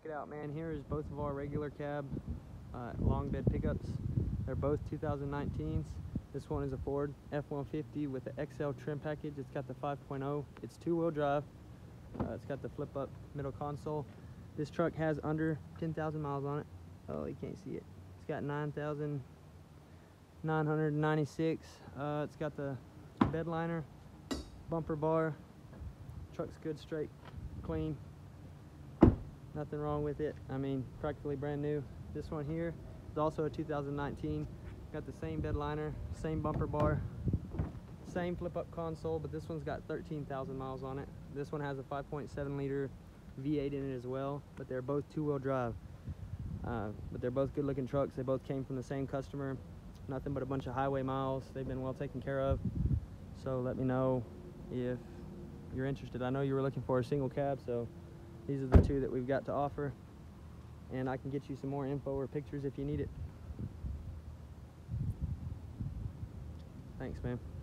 it out, man. Here is both of our regular cab long bed pickups. They're both 2019s. This one is a Ford F-150 with the XL trim package. It's got the 5.0. It's two-wheel drive. It's got the flip-up middle console. This truck has under 10,000 miles on it. Oh, you can't see it. It's got 9,996. It's got the bed liner, bumper bar. Truck's good, straight, clean. Nothing wrong with it. I mean, practically brand new. This one here is also a 2019. Got the same bed liner, same bumper bar, same flip-up console, but this one's got 13,000 miles on it. This one has a 5.7 liter V8 in it as well, but they're both two-wheel drive. But they're both good-looking trucks. They both came from the same customer. Nothing but a bunch of highway miles. They've been well taken care of. So let me know if you're interested. I know you were looking for a single cab, so these are the two that we've got to offer. And I can get you some more info or pictures if you need it. Thanks, man.